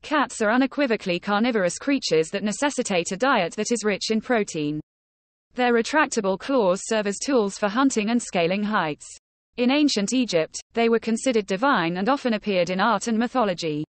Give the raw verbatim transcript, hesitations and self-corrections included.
Cats are unequivocally carnivorous creatures that necessitate a diet that is rich in protein. Their retractable claws serve as tools for hunting and scaling heights. In ancient Egypt, they were considered divine and often appeared in art and mythology.